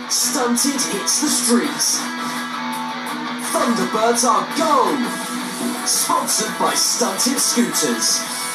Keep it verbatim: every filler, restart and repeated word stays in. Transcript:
Stunted hits the streets. Thunderbirds are go! Sponsored by Stunted Scooters.